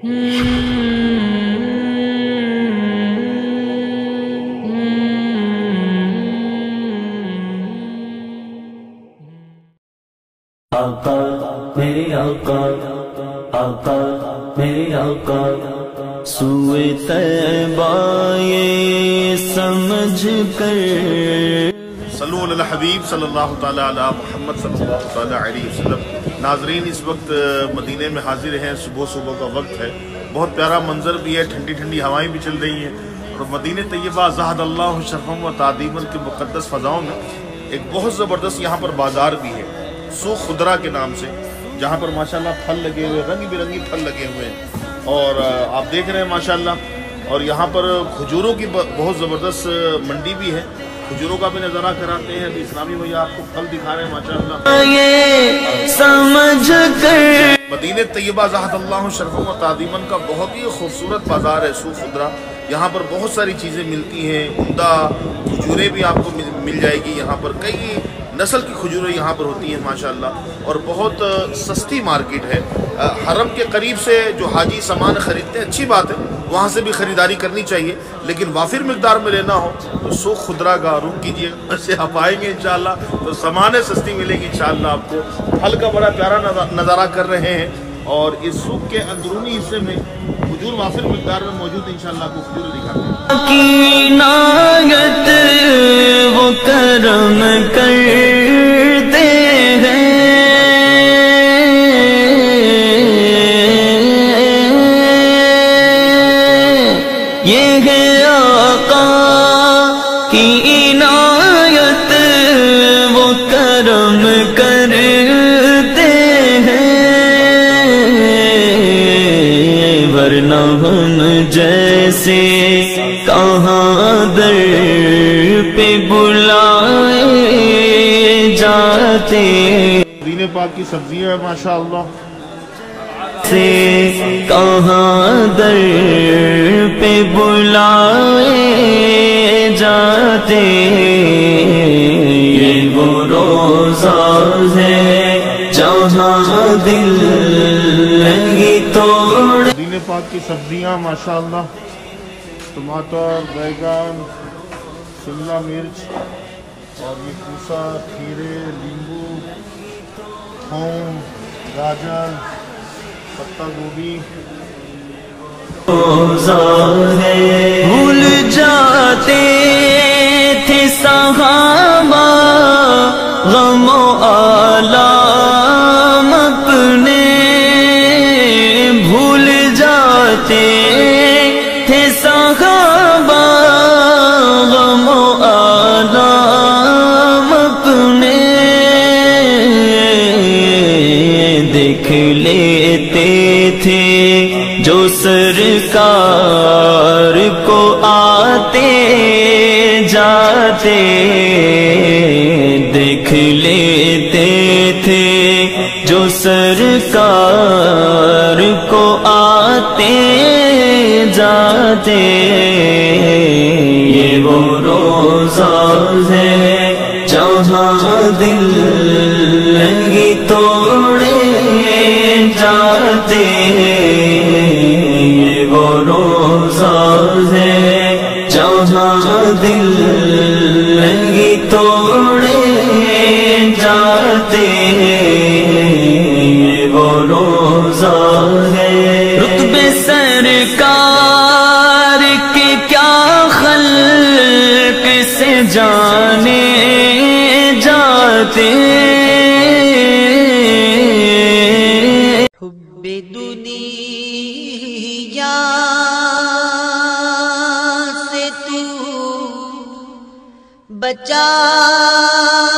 آقا میرے آقا، آقا میرے آقا، سوئے طیبہ یہ سمجھ کر صلو علی الحبیب صلی اللہ تعالی علی محمد صلی اللہ تعالی علیہ وسلم۔ ناظرین، اس وقت مدینے میں حاضر ہیں، صبح کا وقت ہے، بہت پیارا منظر بھی ہے، ٹھنڈی ٹھنڈی ہوائیں بھی چل رہی ہیں، اور مدینہ طیبہ زاہد اللہ شرفم و تعظیما کے مقدس فضاؤں میں ایک بہت زبردست یہاں پر بازار بھی ہے، سوق خضرہ کے نام سے، جہاں پر ماشاءاللہ پھل لگے ہوئے، رنگ برنگی پھل لگے ہوئے ہیں، اور آپ دیکھ رہے ہیں ماشاءاللہ، اور یہاں پر کھجوروں کی بہت زبردست منڈی بھی ہے، کھجوروں کا بھی نظارہ کراتے ہیں۔ ابھی اسلامی بھیا آپ کو پھل دکھا رہے ہیں ماشاءاللہ۔ مدینہ طیبہ زاہد اللہ شرفم و تعظیما کا بہت ہی خوبصورت بازار ہے، سوق خضرہ۔ یہاں پر بہت ساری چیزیں ملتی ہیں، عمدہ کھجوریں بھی آپ کو مل جائے گی، یہاں پر کئی نسل کی کھجوریں یہاں پر ہوتی ہیں ماشاءاللہ، اور بہت سستی مارکیٹ ہے۔ حرم کے قریب سے جو حاجی سامان خریدتے ہیں اچھی بات ہے، وہاں سے بھی خریداری کرنی چاہیے، لیکن وافر مقدار میں لینا ہو تو سوق خضرہ کا رخ کیجیے، ایسے آپ آئیں گے انشاءاللہ تو سامان سستی ملے گی انشاءاللہ آپ کو۔ پھل کا بڑا پیارا نظارہ کر رہے ہیں، اور اس سوق کے اندرونی حصے میں کھجور وافر مقدار میں موجود ہے، انشاءاللہ آپ کو کھجور دکھاتے ہیں۔ کی عنایت وہ کرم کرتے ہیں، یہ ہے آقا کی عنایت وہ کرم کرتے ہیں، ورنہ ہم جیسے کہاں در پہ بلائے جاتے، مدینہ پاک کی سبزیاں ہیں ماشاءاللہ، سے کہاں در پہ بلائے جاتے، یہ وہ روزہ ہے جہاں دل لگی توڑ۔ مدینہ پاک کی سبزیاں ماشاءاللہ، ٹماٹر، بیگن، شملہ مرچ، اور یہ کوسا، کھیرے، لیمبو، تھوم، گاجر، پتہ گوبھی۔ بھول جاتے تھے صحابہ غم و آلام اپنے، بھول جاتے تھے صحابہ غم و آلام اپنے، دیکھ لیتے تھے جو سرکار کو آتے جاتے، دیکھ لیتے تھے جو سرکار کو آتے جاتے، یہ وہ روزہ ہے جہاں دل لگی توڑے جاتے، یہ وہ روزہ ہے جہاں دل لگی توڑے جاتے، یہ وہ روزہ ہے۔ رتبے سرکار کے کیا خلق سے جانے جاتے، حب دنیا سے تو بچا